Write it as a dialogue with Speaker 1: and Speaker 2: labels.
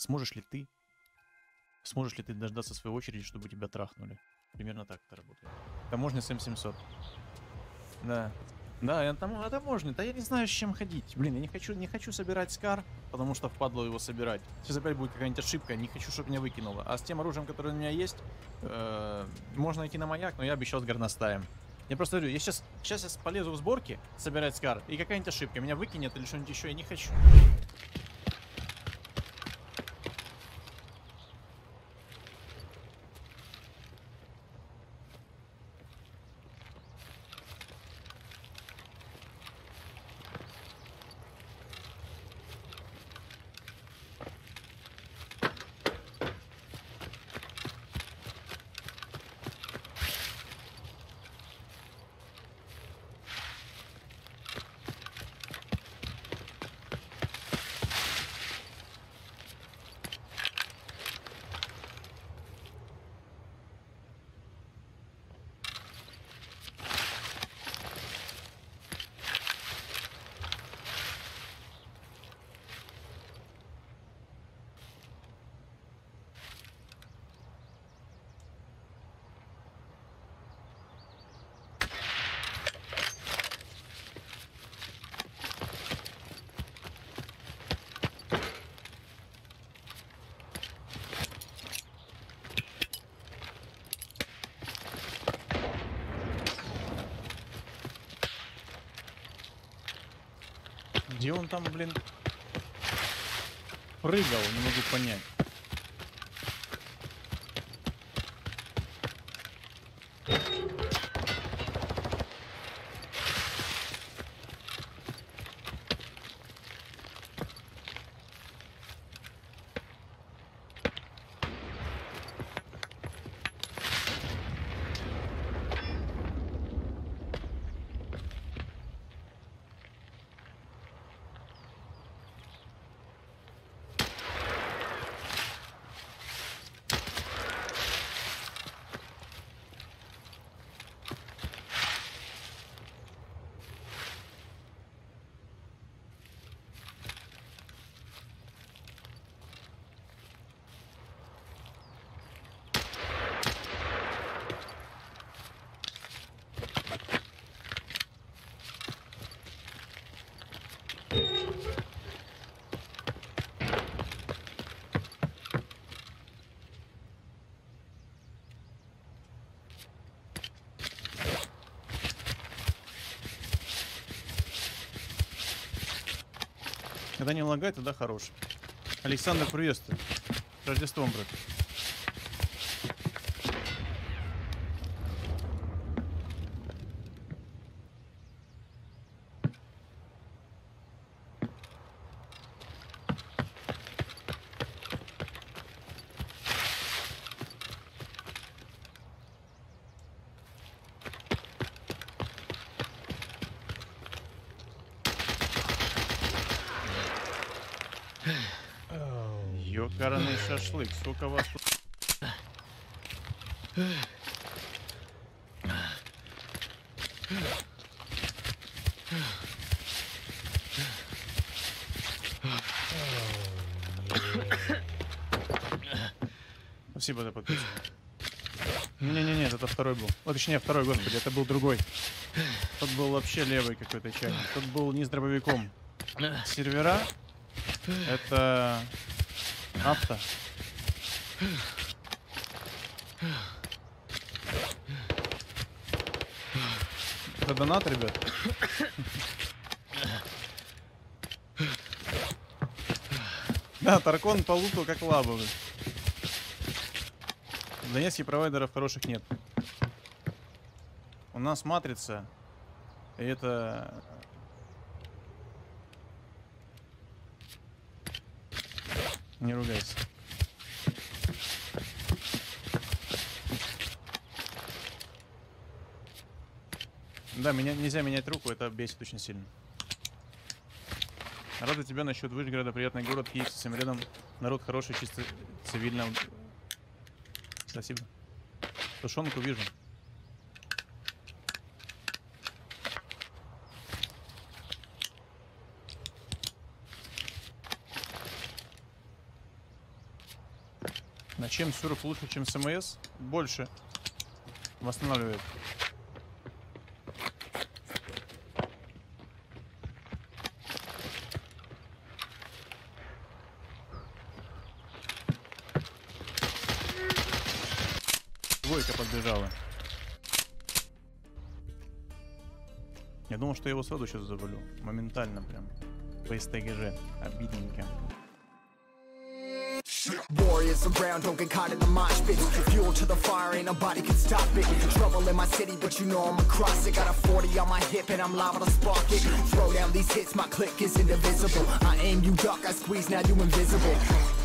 Speaker 1: Сможешь ли ты дождаться своей очереди, чтобы тебя трахнули? Примерно так это работает. Таможня 7700. Да. Да, я там на таможне. Да я не знаю, с чем ходить. Блин, я не хочу собирать Скар, потому что впадло его собирать. Сейчас опять будет какая-нибудь ошибка, не хочу, чтобы меня выкинуло. А с тем оружием, которое у меня есть, можно идти на маяк, но я обещал с горностаем. Я просто говорю, сейчас полезу в сборки собирать Скар, и какая-нибудь ошибка, меня выкинет или что-нибудь еще, я не хочу. Где он там, блин, прыгал, не могу понять. Когда не лагает, тогда хорош. Александр, приветствую. С Рождеством, брат. Ёкарный шашлык, сколько вас тут... Спасибо за подписку. Не-не-не, это второй был. О, точнее, второй, господи, это был другой. Тот был вообще левый какой-то чайник. Тот был не с дробовиком. Сервера. Это... авто. Это донат, ребят. Да, Таркон по луту как лабовый. В Донецке провайдеров хороших нет. У нас матрица. И это... Не ругайся. Да, нельзя менять руку, это бесит очень сильно. Рада тебя насчет Вышгорода, приятный город, Киев со всем рядом. Народ хороший, чисто цивильно. Спасибо. Тушенку вижу. На чем Сурф лучше, чем СМС? Больше. Восстанавливает. Двойка подбежала. Я думал, что я его сразу сейчас завалю. Моментально прям. По СТГЖ. Обидненько.
Speaker 2: Warriors around, don't get caught in the mosh pit. Fuel to the fire, ain't nobody can stop it. Trouble in my city, but you know I'm across it. Got a 40 on my hip and I'm liable to spark it. Throw down these hits, my click is indivisible. I aim, you duck, I squeeze, now you invisible.